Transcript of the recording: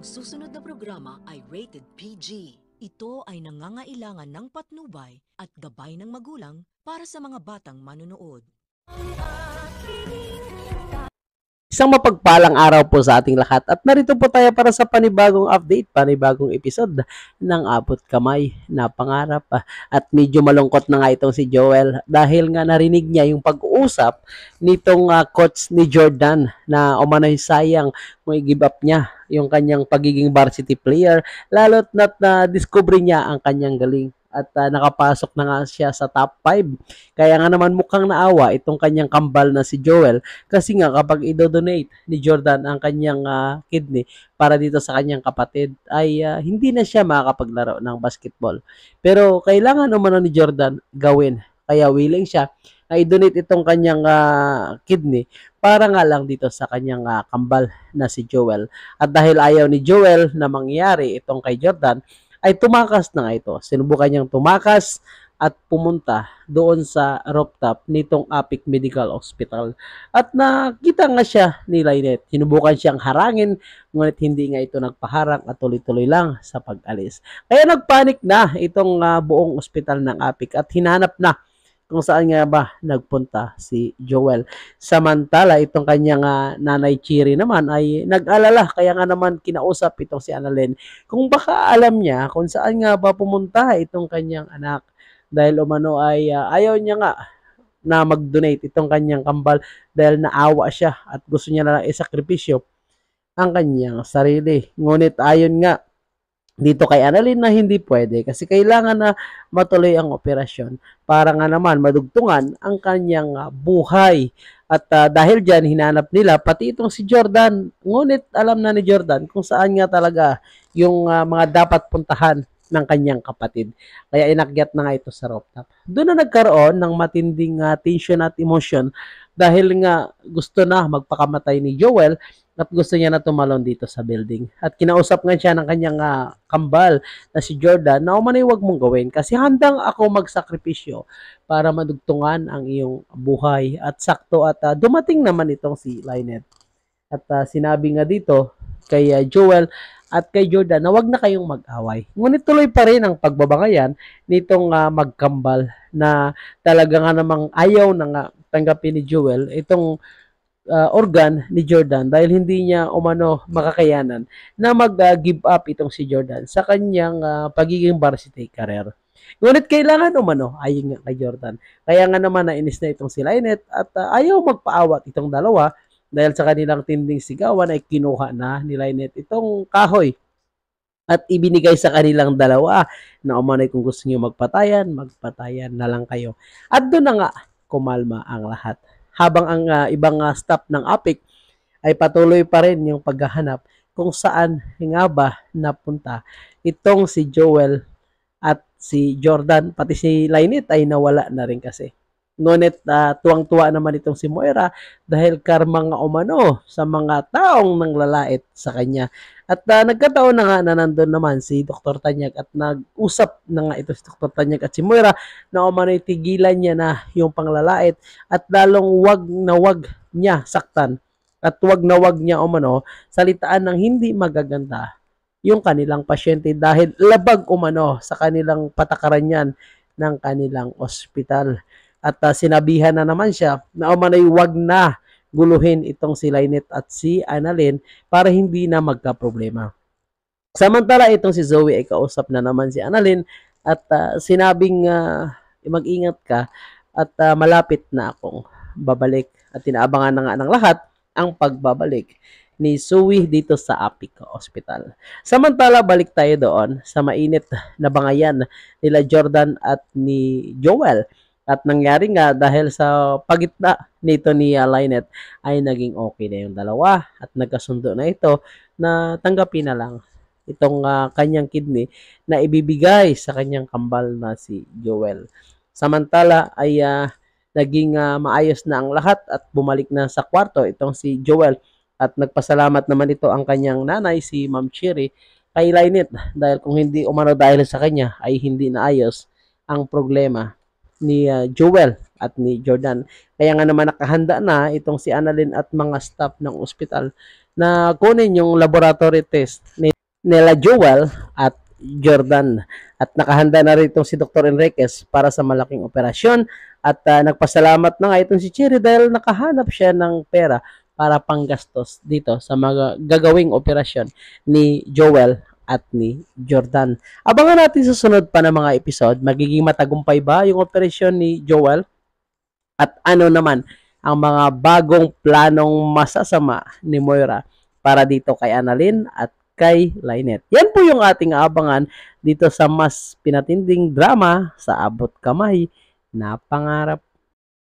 susunod na programa ay rated PG. Ito ay nangangailangan ng patnubay at gabay ng magulang para sa mga batang manonood. Isang mapagpalang araw po sa ating lahat at narito po tayo para sa panibagong update, panibagong episode ng Abot Kamay na Pangarap. At medyo malungkot na nga itong si Joel dahil nga narinig niya yung pag-uusap nitong coach ni Jordan na umano'y sayang kung i-give up niya yung kanyang pagiging varsity player, lalo't na-discover niya ang kanyang galing. At nakapasok na nga siya sa top 5. Kaya nga naman mukhang naawa itong kanyang kambal na si Joel kasi nga kapag i-donate ni Jordan ang kanyang kidney para dito sa kanyang kapatid ay hindi na siya makakapaglaro ng basketball. Pero kailangan umano ni Jordan gawin. Kaya willing siya na i-donate itong kanyang kidney para nga lang dito sa kanyang kambal na si Joel. At dahil ayaw ni Joel na mangyari itong kay Jordan, ay tumakas na nga ito. Sinubukan niyang tumakas at pumunta doon sa rooftop nitong Apik Medical Hospital. At nakita nga siya ni Lynette. Sinubukan siyang harangin, ngunit hindi nga ito nagpaharang at tuloy-tuloy lang sa pag-alis. Kaya nagpanik na itong buong ospital ng Apik at hinanap na kung saan nga ba nagpunta si Joel. Samantala, itong kanyang nanay Chiri naman ay nag-alala. Kaya nga naman kinausap itong si Annalyn kung baka alam niya kung saan nga ba pumunta itong kanyang anak. Dahil umano ay ayaw niya nga na mag-donate itong kanyang kambal dahil naawa siya at gusto niya na lang isakripisyo ang kanyang sarili. Ngunit ayon nga dito kay Annalyn na hindi pwede kasi kailangan na matuloy ang operasyon para nga naman madugtungan ang kanyang buhay. At dahil dyan, hinanap nila pati itong si Jordan. Ngunit alam na ni Jordan kung saan nga talaga yung mga dapat puntahan ng kanyang kapatid. Kaya inakyat na nga ito sa rooftop. Doon na nagkaroon ng matinding tension at emotion dahil nga gusto na magpakamatay ni Joel at gusto niya na tumalon dito sa building. At kinausap nga siya ng kanyang kambal na si Jordan na umanay wag mong gawin kasi handang ako magsakripisyo para madugtungan ang iyong buhay. At sakto at dumating naman itong si Lynette. At sinabi nga dito kay Joel at kay Jordan na wag na kayong mag-away. Ngunit tuloy pa rin ang pagbabangayan nitong magkambal na talaga nga namang ayaw na nga tanggapin ni Joel itong organ ni Jordan dahil hindi niya umano makakayanan na mag-give up itong si Jordan sa kanyang pagiging varsity career. Ngunit kailangan umano ayon nga kay Jordan. Kaya nga naman nainis na itong si Lynette at ayaw magpaawat itong dalawa dahil sa kanilang tinding sigawan ay kinuha na ni Lynette itong kahoy at ibinigay sa kanilang dalawa na umano'y kung gusto niyo magpatayan na lang kayo. At doon na nga kumalma ang lahat. Habang ang ibang staff ng APIC ay patuloy pa rin yung paghahanap kung saan nga ba napunta itong si Joel at si Jordan, pati si Lynette ay nawala na rin kasi. Ngunit tuwang-tuwa naman itong si Moira dahil karma nga umano sa mga taong nanglalait sa kanya. At nagkataon na nga na nandun naman si Dr. Tanyag at nag-usap na nga ito si Dr. Tanyag at si Moira na umano'y tigilan niya na yung panglalait at lalong wag na wag niya saktan at wag na wag niya umano salitaan ng hindi magaganda yung kanilang pasyente dahil labag umano sa kanilang patakaran yan ng kanilang ospital. At sinabihan na naman siya na umano'y wag na guluhin itong si Lynette at si Annalyn para hindi na magka-problema. Samantala itong si Zoe ay kausap na naman si Annalyn at sinabing mag-ingat ka at malapit na akong babalik. At tinaabangan na nga ng lahat ang pagbabalik ni Zoe dito sa Apik Hospital. Samantala balik tayo doon sa mainit na bangayan nila Jordan at ni Joel. At nangyari nga dahil sa pagitna nito ni Lynette ay naging okay na yung dalawa at nagkasundo na ito na tanggapin na lang itong kanyang kidney na ibibigay sa kanyang kambal na si Joel. Samantala ay naging maayos na ang lahat at bumalik na sa kwarto itong si Joel at nagpasalamat naman ito ang kanyang nanay si Ma'am Chiri kay Lynette dahil kung hindi umano dahil sa kanya ay hindi naayos ang problema ni Joel at ni Jordan. Kaya nga naman nakahanda na itong si Annalyn at mga staff ng ospital na kunin yung laboratory test nila Joel at Jordan. At nakahanda na rin itong si Dr. Enriquez para sa malaking operasyon. At nagpasalamat na nga itong si Cherry dahil nakahanap siya ng pera para panggastos dito sa mga gagawing operasyon ni Joel at ni Jordan. Abangan natin sa sunod pa ng mga episode. Magiging matagumpay ba yung operasyon ni Joel? At ano naman ang mga bagong planong masasama ni Moira para dito kay Annalyn at kay Lynette. Yan po yung ating abangan dito sa mas pinatinding drama sa Abot Kamay na Pangarap.